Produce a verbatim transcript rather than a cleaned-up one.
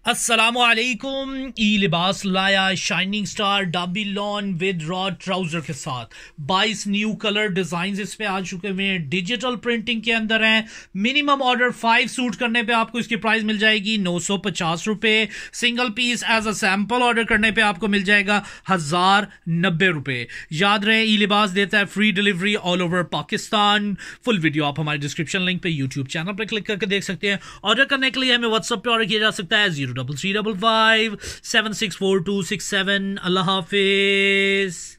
अस्सलामुअलैकुम। ई लिबास लाया shining star dobby lawn with raw trouser के साथ बाईस न्यू कलर डिजाइन इस पे आ चुके हुए हैं। डिजिटल प्रिंटिंग के अंदर हैं। मिनिमम ऑर्डर फाइव सूट करने पे आपको इसकी प्राइस मिल जाएगी नौ सौ पचास रुपए। Single piece as a sample order करने पे आपको मिल जाएगा हजार नब्बे रुपए। याद रहे ई लिबास देता है free delivery all over Pakistan. Full video आप हमारे डिस्क्रिप्शन लिंक पे यूट्यूब चैनल पर क्लिक करके देख सकते हैं। ऑर्डर करने के लिए हमें व्हाट्सएप पे ऑर्डर किया जा सकता है zero double three double five seven six four two six seven. अल्लाह हाफिज।